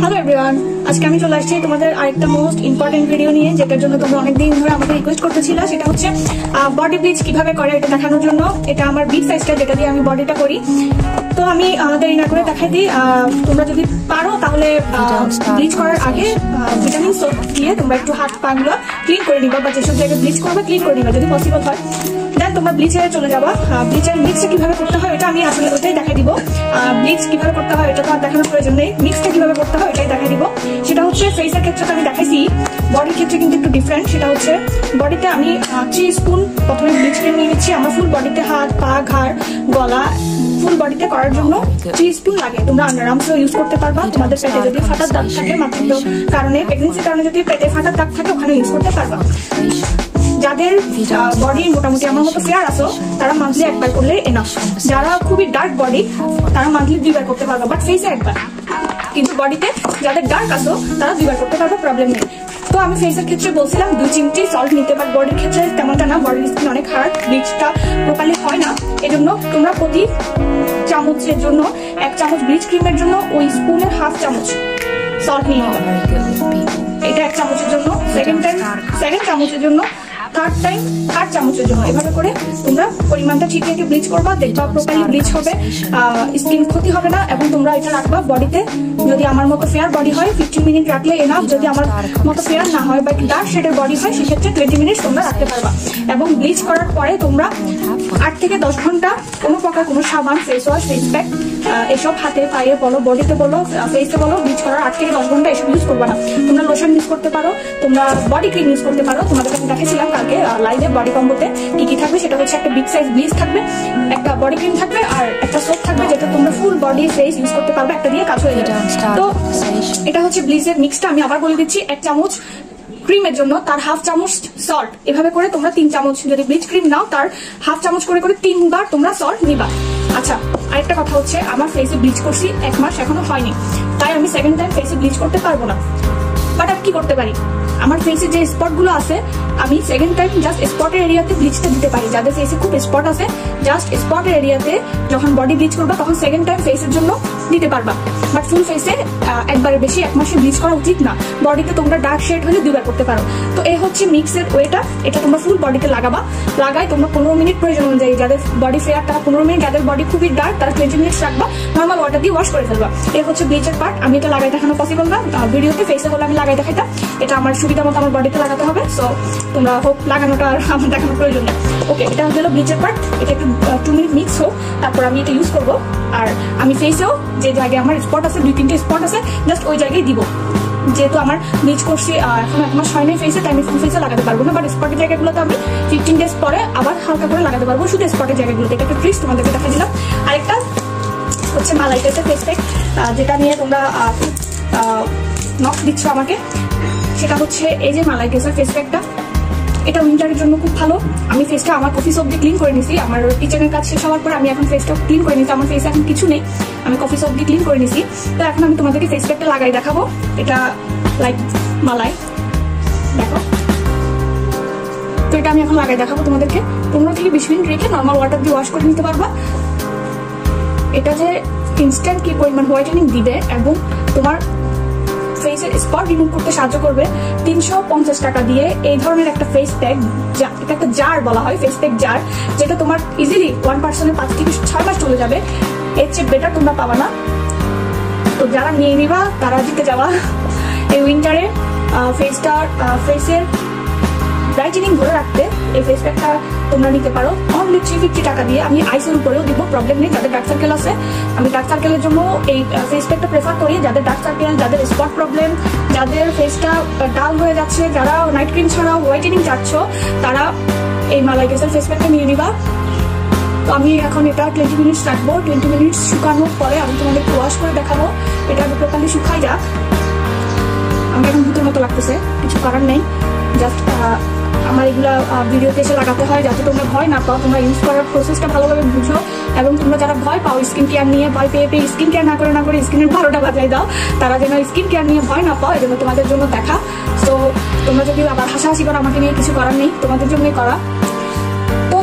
Hello everyone, আজকে আমি চলে আসছি তোমাদের আরেকটা মোস্ট ইম্পর্টেন্ট ভিডিও নিয়ে, যেটার জন্য তোমরা অনেকদিন ধরে আমাকে রিকোয়েস্ট করতেছিল। সেটা হচ্ছে বডি ব্লিচ কিভাবে করে এটা দেখানোর জন্য। এটা আমার বিগ সাইজটা, যেটা দিয়ে আমি বডিটা করি। তো আমি দেরি না করে দেখাই দিই। তোমরা যদি পারো তাহলে ব্লিচ করার আগে ভিটামিন সোপ দিয়ে তোমরা একটু হাত পাগুলো ক্লিন করে নিবা, বা যেসব জায়গায় ব্লিচ করবে ক্লিন করে নিবা যদি পসিবল হয়। দেন তোমরা ব্লিচে চলে যাবা। ব্লিচের মিক্সটা কিভাবে করতে হয় এটা আমি আসলে ওটাই দেখাই দিব। ব্লিচ কিভাবে করতে হয় এটা তো আর দেখানোর প্রয়োজন নেই, মিক্সটা কিভাবে করতে হয় এটাই দেখাই দিব। সেটা হচ্ছে ফেসের ক্ষেত্রে আমি দেখাইছি, বডির ক্ষেত্রে কিন্তু একটু ডিফারেন্ট। সেটা হচ্ছে বডিতে আমি 3 স্পুন প্রথমে ব্লিচ ক্রিম নিয়ে নিচ্ছি। আমার ফুল বডিতে হাত, পা, ঘাড়, গলা, ফুল বডিতে করার জন্য 3 স্পুন লাগে। তোমরা আন্ডারআর্মসও ইউজ করতে পারবা। তোমাদের পেটে যদি ফাটার দাগ থাকে, মাতৃত্ব কারণে, প্রেগনেন্সির কারণে যদি পেটে ফাটার দাগ থাকে, ওখানে ইউজ করতে পারবা। যাদের বডি মোটামুটি আমার মতো ফেয়ার আসো, তারা মান্থলি একবার করলে এনাফ। যারা খুবই ডার্ক বডি, তারা মান্থলি 2 বার করতে পারবা, বাট ফেসে একবার। কিন্তু বডিতে যাদের ডার্ক আসো, তারা 2 বার করতে পারবা, প্রবলেম নেই। তো আমি ফেসের ক্ষেত্রে বলছিলাম 2 চিমটি সল্ট নিতে, বাট বডির ক্ষেত্রে তেমনটা না। বডির স্কিন অনেক হার্ড, ব্লিচটা প্রপারলি হয় না। এজন্য তোমরা প্রতি চামচের জন্য 1 চামচ ব্লিচ ক্রিমের জন্য ওই স্পুনের 1/2 চামচ সল্ট নিয়ে নেবে। এটা 1 চামচের জন্য, সেকেন্ড চামচের জন্য, থার্ড টাইম 8 চামচের জন্য। এভাবে করে তোমরা পরিমাণটা ঠিক রেখে ব্লিচ করবা, দেখবা প্রপারলি ব্লিচ হবে, স্কিন ক্ষতি হবে না। এবং তোমরা এটা রাখবা বডিতে। যদি আমার মতো ফেয়ার বডি হয় 15 মিনিট রাখলে এনাফ। যদি আমার মতো ফেয়ার না হয় বা ডার্ক শেডের বডি হয়, সেক্ষেত্রে 20 মিনিট তোমরা রাখতে পারবা। এবং ব্লিচ করার পরে তোমরা 8 থেকে 10 ঘন্টা কোনো প্রকার কোনো সাবান, ফেস ওয়াশ, ফেস প্যাক এসব হাতে, পায়ে বলো, বডিতে বলো, ফেসে বলো, ব্লিচ করার 8 থেকে 10 ঘন্টা এসব ইউজ করবা না। তোমরা লোশন ইউজ করতে পারো, তোমরা বডি ক্রিম ইউজ করতে পারো। তোমাদের কাছে দেখেছিলাম কালকে লাইভে বডি কম্বোতে কি কি থাকবে। সেটা হচ্ছে একটা বিগ সাইজ ব্লিচ থাকবে, একটা বডি ক্রিম থাকবে, আর একটা সোপ থাকবে, যেটা তোমরা ফুল বডি ফেস ইউজ করতে পারবে। একটা দিয়ে কাজ হয়ে যাবে। তো এটা হচ্ছে ব্লিচের মিক্সটা। আমি আবার বলে দিচ্ছি, 1 চামচ ক্রিমের জন্য তার 1/2 চামচ সল্ট। এভাবে করে তোমরা 3 চামচ, যদি ব্লিচ ক্রিম নাও তার 1/2 চামচ করে 3 বার তোমরা সল্ট নিবা। আচ্ছা, আরেকটা কথা হচ্ছে, আমার ফেসে ব্লিচ করছি 1 মাস এখনো হয়নি, তাই আমি সেকেন্ড টাইম ফেসে ব্লিচ করতে পারবো না। বাট আমি কি করতে পারি, আমার ফেসে যে স্পট গুলো আছে, আমি সেকেন্ড টাইম জাস্ট স্পটের এরিয়াতে ব্লিচটা দিতে পারি। যাদের ফেসে খুব স্পট আছে, জাস্ট স্পটের এরিয়াতে যখন বডি ব্লিচ করবা, তখন সেকেন্ড টাইম ফেসের জন্য দিতে পারবা। বাট ফুল ফেসে একবারের বেশি 1 মাসে ব্লিচ করা উচিত না। বডিতে তোমরা ডার্ক শেড হলে 2 বার করতে পারো। তো এই হচ্ছে মিক্সের ওয়েটা। এটা তোমরা ফুল বডিতে লাগাবা। লাগাই তোমরা 15 মিনিট প্রয়োজন অনুযায়ী, যাদের বডি ফেয়ার তারা 15 মিনিট, যাদের বডি খুবই ডার্ক তারা 20 মিনিট রাখবা। নর্মাল ওয়াটার দিয়ে ওয়াশ করে ফেলবা। এই হচ্ছে ব্লিচের পার্ট। আমি এটা লাগাই দেখানো পসিবল না ভিডিওতে, ফেসে হলে আমি লাগাই দেখাইতাম। এটা আমার সুবিধা মতো আমার বডিতে লাগাতে হবে। সো তোমরা হোক লাগানোটা আর আমার দেখানোর প্রয়োজন নেই। ওকে, এটা হলো ব্লিচের পার্ট। এটা একটু 2 মিনিট মিক্স হোক, তারপর আমি এটা ইউজ করবো। আর আমি ফেসেও যে জায়গায় আমার স্পট আছে, 2-3টে স্পট আছে, জাস্ট ওই জায়গায় দিব। যেহেতু আমার ব্লিচ করছি এখন 1 মাস হয় নাই ফেসে, তাই আমি ফুল ফেসে লাগাতে পারবো না। বাট স্পটের জায়গাগুলোতে আমি 15 ডেজ পরে আবার হালকা করে লাগাতে পারবো, শুধু স্পটের জায়গাগুলোতে। এটা একটা ট্রিক্স তোমাদেরকে দেখা দিলাম। আরেকটা হচ্ছে মালাই কেসার ফেস প্যাক, যেটা নিয়ে তোমরা নক দিচ্ছ আমাকে। সেটা হচ্ছে এই যে মালাই কেসার ফেস প্যাকটা। এটা উইন্টারের জন্য খুব ভালো। আমি ফেসটা আমার কফি সোপ দিয়ে ক্লিন করে নিছি। আমার কিচেনের কাজ শেষ হওয়ার পর আমি এখন ফেসটা ক্লিন করে নিছি। আমার ফেসে এখন কিছু নেই, আমি কফি সোপ দিয়ে ক্লিন করে নিছি। তো এখন আমি তোমাদেরকে ফেস প্যাকটা লাগাই দেখাবো। এটা লাইক মালাই, দেখো। তো এটা আমি এখন লাগাই দেখাবো তোমাদেরকে। 15 থেকে 20 মিনিট রেখে নর্মাল ওয়াটার দিয়ে ওয়াশ করে নিতে পারবা। এটা যে ইনস্ট্যান্ট কি পরিমাণ হোয়াইটেনিং দিবে এবং তোমার ফেসের স্পট রিমুভ করতে সাহায্য করবে। 350 টাকা দিয়ে এই ধরনের একটা ফেস প্যাক, এটা একটা জার বলা হয়, ফেস প্যাক জার, যেটা তোমার ইজিলি 1 পার্সনের 5 থেকে 6 মাস চলে যাবে। এর চেয়ে বেটার তোমরা পাবা না। তো যারা নিয়ে নিবা তারা জিতে যাওয়া। এই উইন্টারে ফেসের ব্রাইটেনিং ধরে রাখতে এই ফেস প্যাকটা তোমরা নিতে পারো অনলি 350 টাকা দিয়ে। আমি আইসের উপরেও দিব, প্রবলেম নেই। যাদের ডার্ক সার্কেল আছে, আমি ডার্ক সার্কেলের জন্য এই ফেস প্যাকটা প্রেফার করি। যাদের ডার্ক সার্কেল, যাদের স্পট প্রবলেম, যাদের ফেসটা ডাল হয়ে যাচ্ছে, যারা নাইট ক্রিম ছাড়াও হোয়াইটেনিং চাচ্ছ, তারা এই মালাই কেসার ফেস প্যাকটা নিয়ে নিবা। তো আমি এখন এটা 20 মিনিটস রাখবো। 20 মিনিটস শুকানোর পরে আমি তোমাদের ওয়াশ করে দেখাবো। এটা প্রপারলি শুকাই যাক। আমি এখন ভূতের মতো লাগতেছে, কিছু করার নেই। জাস্ট আমার এগুলা ভিডিওতে এসে লাগাতে হয় যাতে তোমরা ভয় না পাও, তোমরা ইউজ করার প্রসেসটা ভালোভাবে বুঝো। এবং তোমরা যারা ভয় পাও স্কিন কেয়ার নিয়ে, ভয় পেয়ে স্কিন কেয়ার না করে স্কিনের 12টা বাজায় দাও, তারা যেন স্কিন কেয়ার নিয়ে ভয় না পাও, এই জন্য তোমাদের জন্য দেখা। তো তোমরা যদি আবার হাসাহাসি করো আমাকে নিয়ে, কিছু করার নেই, তোমাদের জন্যই করা। তো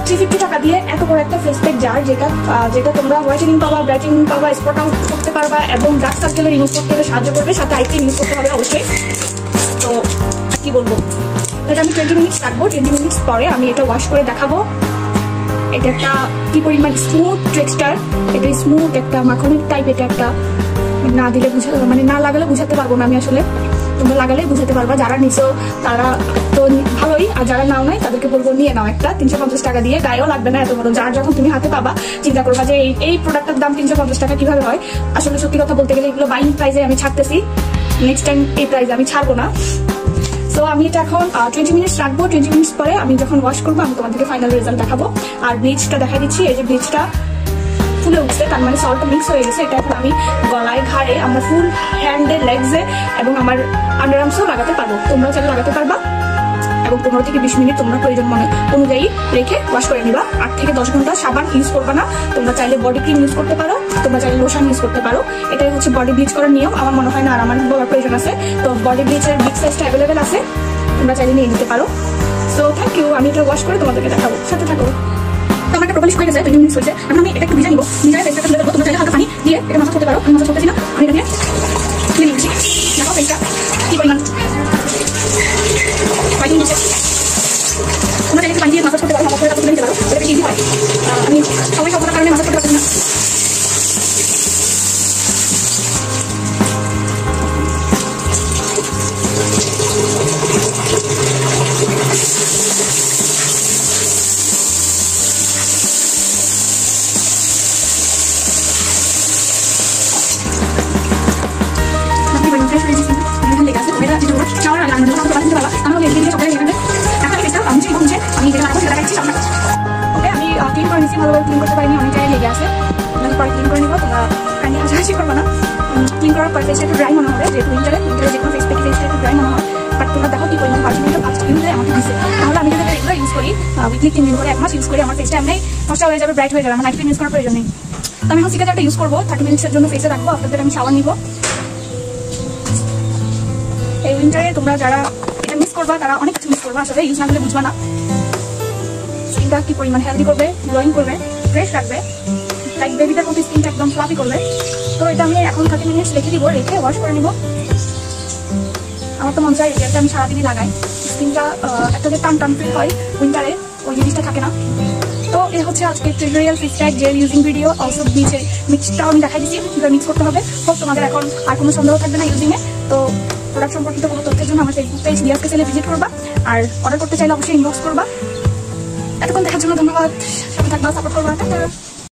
350 টাকা দিয়ে এত বড় একটা ফেস প্যাক জার, যেটা তোমরা হোয়াইটেনিং পাবা, ব্রাইটেনিং পাবা, স্পট আউট করতে পারবা এবং ডার্ক সার্কেল রিমুভ করতে সাহায্য করবে, সাথে আই ক্রিম ইউজ করতে হবে অবশ্যই। তো কি বলবো, এটা আমি 20 মিনিটস রাখবো। 20 মিনিটস পরে আমি এটা ওয়াশ করে দেখাবো এটা একটা কি পরিমাণ স্মুথ টেক্সচার। এটা স্মুথ একটা মাখনের টাইপ। এটা একটা না দিলে মানে না লাগালে বুঝাতে পারবো না আমি আসলে, তোমরা লাগালেই বুঝাতে পারবা। যারা নিছো তারা তো ভালোই, আর যারা নাও নাই তাদেরকে বলবো নিয়ে নাও একটা 350 টাকা দিয়ে। গায়েও লাগবে না এত বড় যার, যখন তুমি হাতে পাবা চিন্তা করবা যে এই প্রোডাক্টের দাম 350 টাকা কিভাবে হয়। আসলে সত্যি কথা বলতে গেলে এগুলো বাইং প্রাইসে আমি ছাড়তেছি, নেক্সট টাইম এই প্রাইসে আমি ছাড়বো না। সো আমি এটা এখন 20 মিনিটস রাখবো। 20 মিনিটস পরে আমি যখন ওয়াশ করবো আমি তোমাদেরকে ফাইনাল রেজাল্ট দেখাবো। আর ব্লিচটা দেখা দিচ্ছি, এই যে ব্লিচটা ফুলে উঠছে, তার মানে সল্ট মিক্স হয়ে গেছে। এটা এখন আমি গলায়, ঘাড়ে, আমার ফুল হ্যান্ডে, লেগসে এবং আমার আন্ডার আর্মসেও লাগাতে পারবো। তোমরাও চাইলে লাগাতে পারবা এবং 15 থেকে 20 মিনিট তোমরা প্রয়োজন অনুযায়ী রেখে ওয়াশ করে নিবা। 8 থেকে 10 ঘন্টা সাবান ইউজ করবা না। তোমরা চাইলে বডি ক্রিম ইউজ করতে পারো, তোমরা চাইলে লোশন ইউজ করতে পারো। এটাই হচ্ছে বডি ব্লিচ করার নিয়ম। আমার মনে হয় না আর আমার বলার প্রয়োজন আছে। তো বডি ব্লিচের বিগ সাইজটা অ্যাভেলেবেল আছে, তোমরা চাইলে নিয়ে নিতে পারো। So thank you. আমি এটা ওয়াশ করে তোমাদেরকে দেখাবো, সাথে থাকো। তো আমার একটা প্রবলেম হয়ে গেছে, 20 মিনিট হয়েছে। এখন আমি এটা একটু ভিজে নিবো, ভিজায় ফেসটা তুলে দেবো। তোমরা চাইলে হালকা পানি দিয়ে এটা মাসাজ করতে পারো। আমি মাসাজ করতেছি না, আমি এটা দিয়ে তুলে নিচ্ছি। দেখো ফেসটা কি পরিমাণ ফাইটিং দিচ্ছে। তোমরা চাইলে পানি দিয়ে মাসাজ করতে পারো, মাসাজ করে তুলে নিতে পারো। এটা বেশি ইজি হয়। আমি সবাই সব কারণে মাসাজ করতে পারছি না। ভালোভাবে ক্লিন করতে পারিনি, অনেক জায়গায় লেগে আছে। আমি পরে ক্লিন করে নিবো, তোমরা কাইন্ডলি হাসাহাসি করবো না। ক্লিন করার পর ফেসটা একটু ড্রাই মনে হবে, যেহেতু উইন্টারে যে কোনো ফেস প্যাকে ফেসটা একটু ড্রাই মনে হয়। বাট তোমরা দেখো কি পরিমাণ পার্সেন্টটা ফার্স্ট ইউজে আমাকে দিচ্ছে। তাহলে আমি যদি রেগুলার ইউজ করি, উইকলি 3 দিন করে 1 মাস ইউজ করি, আমার ফেসটা এমনি ফর্সা হয়ে যাবে, ব্রাইট হয়ে যাবে। আমার নাইট ক্রিম ইউজ করার প্রয়োজন নেই। তো আমি এখন সিকাজারটা ইউজ করবো, 30 মিনিটসের জন্য ফেসে রাখবো। আপনাদের আমি শাওয়ার নিবো। এই উইন্টারে তোমরা যারা এটা মিস করবা তারা অনেক কিছু মিস করবা, আসলে ইউজ না করলে বুঝবা না। স্কিনটা কি পরিমাণ হেলদি করবে, গ্লোয়িং করবে, ফ্রেশ রাখবে, লাইক বেবিটার মতো স্কিনটা একদম ফ্লাফি করবে। তো এটা আমি এখন 30 মিনিটস রেখে দিব, রেখে ওয়াশ করে নিব। আমার তো মন চাই এটা আমি সারাদিনই লাগাই। স্কিনটা একটা যে টান টান ফিল হয় উইন্টারে, ওই জিনিসটা থাকে না। তো এ হচ্ছে আজকে tutorial face pack gel using video. Also ব্লিচের মিক্সটাও আমি দেখাই দিচ্ছি কীভাবে মিক্স করতে হবে। হোপ তোমাদের এখন আর কোনো সন্দেহ থাকবে না ইউজিংয়ে। তো প্রোডাক্ট সম্পর্কিত কোনো তথ্যের জন্য আমার ফেসবুক পেজ লিয়াস কেসালে ভিজিট করবা, আর অর্ডার করতে চাইলে অবশ্যই ইনবক্স করবা। এতক্ষণ দেখার জন্য ধন্যবাদ। সাথে থাকবা, সাপোর্ট করবা।